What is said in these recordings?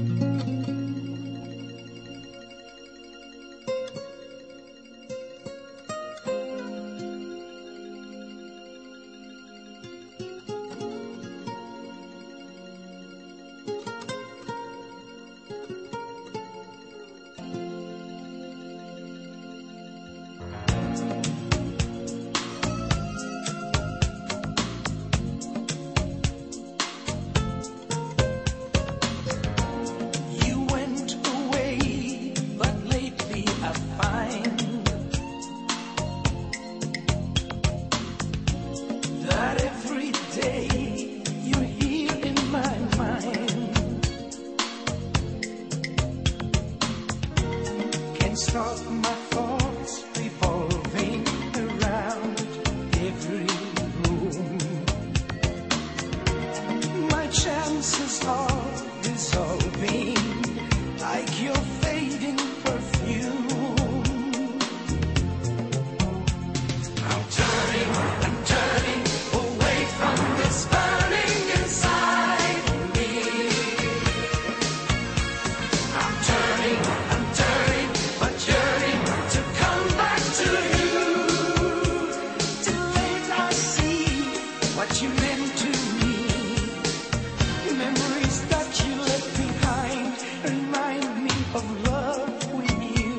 Stop my thoughts revolving around every room. My chances are dissolving like your fading perfume. I'm turning away from this burning inside me. I'm turning, but yearning to come back to you. Too late I see what you meant to me. Memories that you left behind remind me of love with you.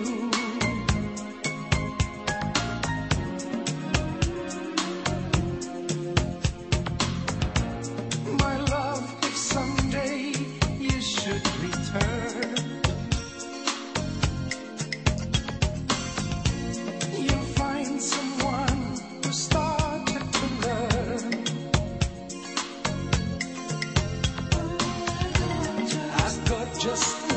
My love, if someday you should return, you'll find someone who started to learn. I've got just